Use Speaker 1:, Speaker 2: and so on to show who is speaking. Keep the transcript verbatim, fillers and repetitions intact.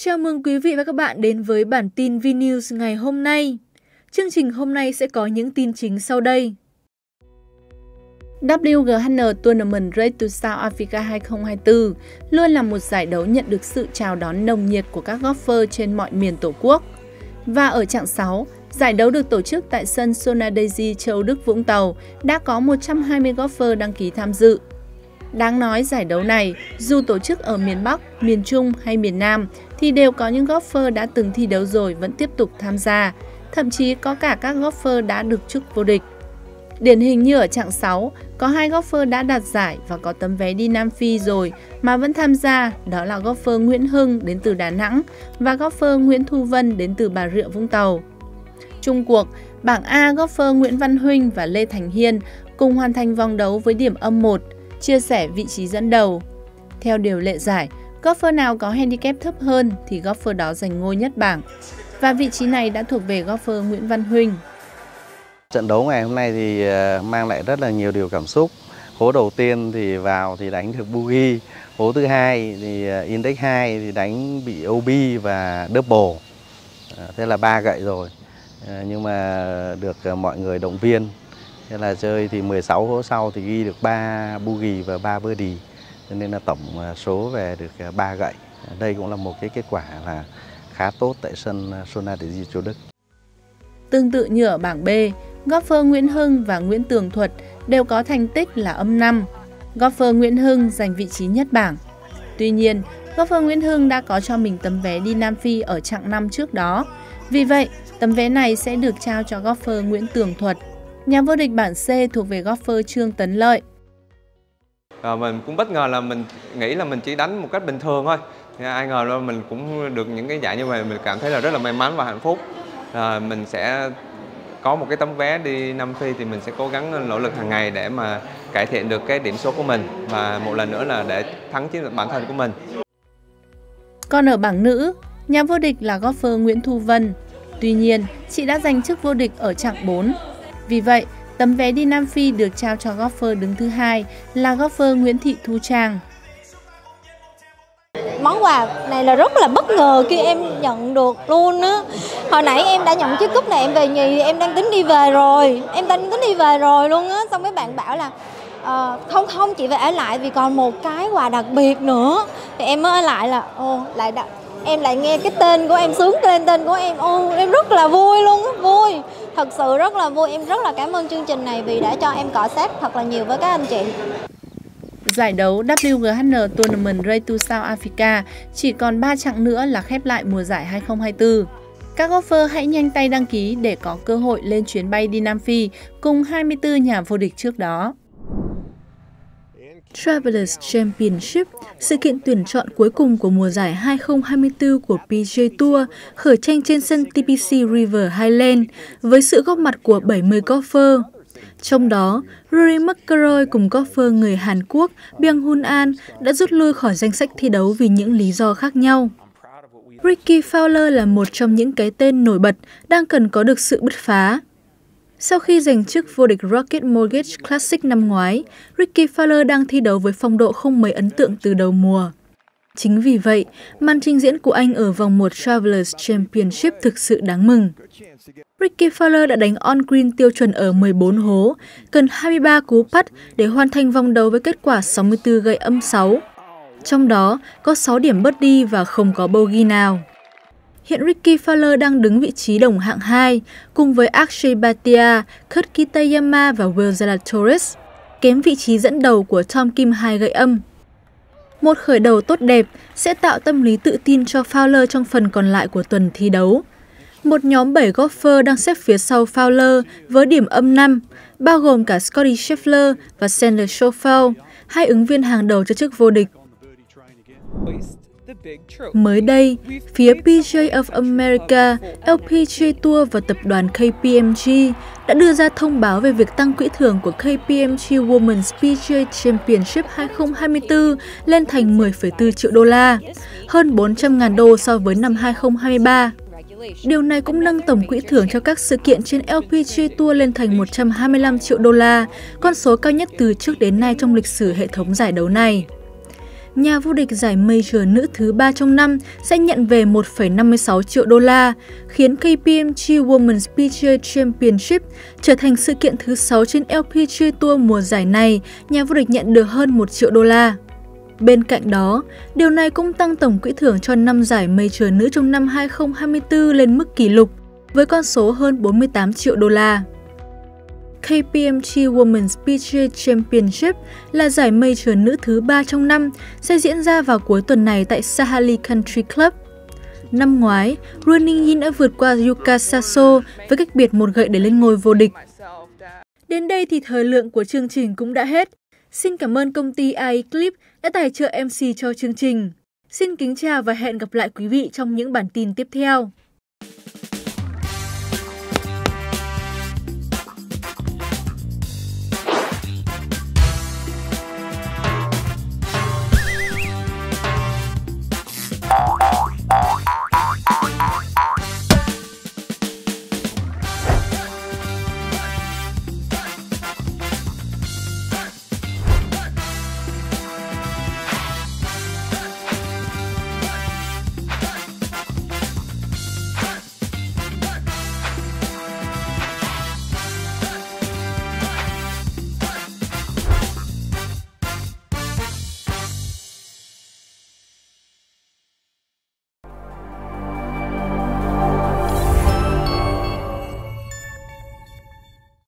Speaker 1: Chào mừng quý vị và các bạn đến với bản tin V-News ngày hôm nay. Chương trình hôm nay sẽ có những tin chính sau đây. W G H N Tournament Race to South Africa hai không hai tư luôn là một giải đấu nhận được sự chào đón nồng nhiệt của các golfer trên mọi miền Tổ quốc. Và ở chặng sáu, giải đấu được tổ chức tại sân Sonadesi, Châu Đức, Vũng Tàu, đã có một trăm hai mươi golfer đăng ký tham dự. Đáng nói giải đấu này, dù tổ chức ở miền Bắc, miền Trung hay miền Nam, thì đều có những golfer đã từng thi đấu rồi vẫn tiếp tục tham gia. Thậm chí có cả các golfer đã được chức vô địch. Điển hình như ở chặng sáu, có hai golfer đã đạt giải và có tấm vé đi Nam Phi rồi mà vẫn tham gia, đó là golfer Nguyễn Hưng đến từ Đà Nẵng và golfer Nguyễn Thu Vân đến từ Bà Rịa Vũng Tàu. Chung cuộc, bảng A golfer Nguyễn Văn Huynh và Lê Thành Hiên cùng hoàn thành vòng đấu với điểm âm một, chia sẻ vị trí dẫn đầu. Theo điều lệ giải, golfer nào có handicap thấp hơn thì golfer đó giành ngôi nhất bảng. Và vị trí này đã thuộc về golfer Nguyễn Văn Huynh.
Speaker 2: Trận đấu ngày hôm nay thì mang lại rất là nhiều điều cảm xúc. Hố đầu tiên thì vào thì đánh được bogey, hố thứ hai thì index hai thì đánh bị O B và double. Thế là ba gậy rồi. Nhưng mà được mọi người động viên. Thế là chơi thì mười sáu hố sau thì ghi được ba bogey và ba birdie. Cho nên là tổng số về được ba gậy. Đây cũng là một cái kết quả là khá tốt tại sân Sonadesi, Châu Đức.
Speaker 1: Tương tự như ở bảng B, golfer Nguyễn Hưng và Nguyễn Tường Thuật đều có thành tích là âm năm. Golfer Nguyễn Hưng giành vị trí nhất bảng. Tuy nhiên, golfer Nguyễn Hưng đã có cho mình tấm vé đi Nam Phi ở chặng năm trước đó. Vì vậy, tấm vé này sẽ được trao cho golfer Nguyễn Tường Thuật. Nhà vô địch bảng C thuộc về golfer Trương Tấn Lợi.
Speaker 3: À, mình cũng bất ngờ là mình nghĩ là mình chỉ đánh một cách bình thường thôi. Ai ngờ là mình cũng được những cái giải như vậy, mình cảm thấy là rất là may mắn và hạnh phúc. À, mình sẽ có một cái tấm vé đi Nam Phi thì mình sẽ cố gắng nỗ lực hàng ngày để mà cải thiện được cái điểm số của mình và một lần nữa là để thắng chính bản thân của mình.
Speaker 1: Còn ở bảng nữ, nhà vô địch là golfer Nguyễn Thu Vân. Tuy nhiên, chị đã giành chức vô địch ở chặng bốn. Vì vậy, tấm vé đi Nam Phi được trao cho golfer đứng thứ hai là golfer Nguyễn Thị Thu Trang.
Speaker 4: Món quà này là rất là bất ngờ khi em nhận được luôn á. Hồi nãy em đã nhận chiếc cúp này em về nhì, em đang tính đi về rồi. Em đang tính đi về rồi luôn á. Xong mấy bạn bảo là uh, không không chị phải ở lại vì còn một cái quà đặc biệt nữa. Thì em mới ở lại là ô lại đặt. Em lại nghe cái tên của em sướng lên tên của em. Ô em rất là vui luôn á, vui. Thật sự rất là vui. Em rất là cảm ơn chương trình này vì đã cho em cọ sát thật là nhiều với các anh chị.
Speaker 1: Giải đấu W G H N Tournament Race to South Africa chỉ còn ba chặng nữa là khép lại mùa giải hai không hai tư. Các golfer hãy nhanh tay đăng ký để có cơ hội lên chuyến bay đi Nam Phi cùng hai mươi tư nhà vô địch trước đó. Travelers Championship, sự kiện tuyển chọn cuối cùng của mùa giải hai không hai tư của P G A Tour, khởi tranh trên sân T P C River Highland với sự góp mặt của bảy mươi golfer. Trong đó, Rory McIlroy cùng golfer người Hàn Quốc Byung-hun An đã rút lui khỏi danh sách thi đấu vì những lý do khác nhau. Rickie Fowler là một trong những cái tên nổi bật đang cần có được sự bứt phá. Sau khi giành chức vô địch Rocket Mortgage Classic năm ngoái, Rickie Fowler đang thi đấu với phong độ không mấy ấn tượng từ đầu mùa. Chính vì vậy, màn trình diễn của anh ở vòng một Travelers Championship thực sự đáng mừng. Rickie Fowler đã đánh on-green tiêu chuẩn ở mười bốn hố, cần hai mươi ba cú putt để hoàn thành vòng đấu với kết quả sáu mươi tư gậy âm sáu. Trong đó có sáu điểm birdie và không có bogey nào. Hiện Rickie Fowler đang đứng vị trí đồng hạng hai, cùng với Akshay Bhatia, Kurt Kitayama và Will Zalatoris, kém vị trí dẫn đầu của Tom Kim hai gậy âm. Một khởi đầu tốt đẹp sẽ tạo tâm lý tự tin cho Fowler trong phần còn lại của tuần thi đấu. Một nhóm bảy golfer đang xếp phía sau Fowler với điểm âm năm, bao gồm cả Scottie Scheffler và Xander Schauffele, hai ứng viên hàng đầu cho chức vô địch. Mới đây, phía P G A of America, L P G A Tour và tập đoàn K P M G đã đưa ra thông báo về việc tăng quỹ thưởng của K P M G Women's P G A Championship hai không hai tư lên thành mười phẩy bốn triệu đô la, hơn bốn trăm nghìn đô so với năm hai không hai ba. Điều này cũng nâng tổng quỹ thưởng cho các sự kiện trên L P G A Tour lên thành một trăm hai mươi lăm triệu đô la, con số cao nhất từ trước đến nay trong lịch sử hệ thống giải đấu này. nhà vô địch giải Major nữ thứ ba trong năm sẽ nhận về một phẩy năm mươi sáu triệu đô la, khiến K P M G Women's pê giê a Championship trở thành sự kiện thứ sáu trên L P G A Tour mùa giải này, nhà vô địch nhận được hơn một triệu đô la. Bên cạnh đó, điều này cũng tăng tổng quỹ thưởng cho năm giải Major nữ trong năm hai không hai tư lên mức kỷ lục, với con số hơn bốn mươi tám triệu đô la. K P M G Women's pê giê a Championship là giải Major nữ thứ ba trong năm, sẽ diễn ra vào cuối tuần này tại Sahalee Country Club. Năm ngoái, Running Yin đã vượt qua Yuka Saso với cách biệt một gậy để lên ngôi vô địch. Đến đây thì thời lượng của chương trình cũng đã hết. Xin cảm ơn công ty a i Clip đã tài trợ em xê cho chương trình. Xin kính chào và hẹn gặp lại quý vị trong những bản tin tiếp theo.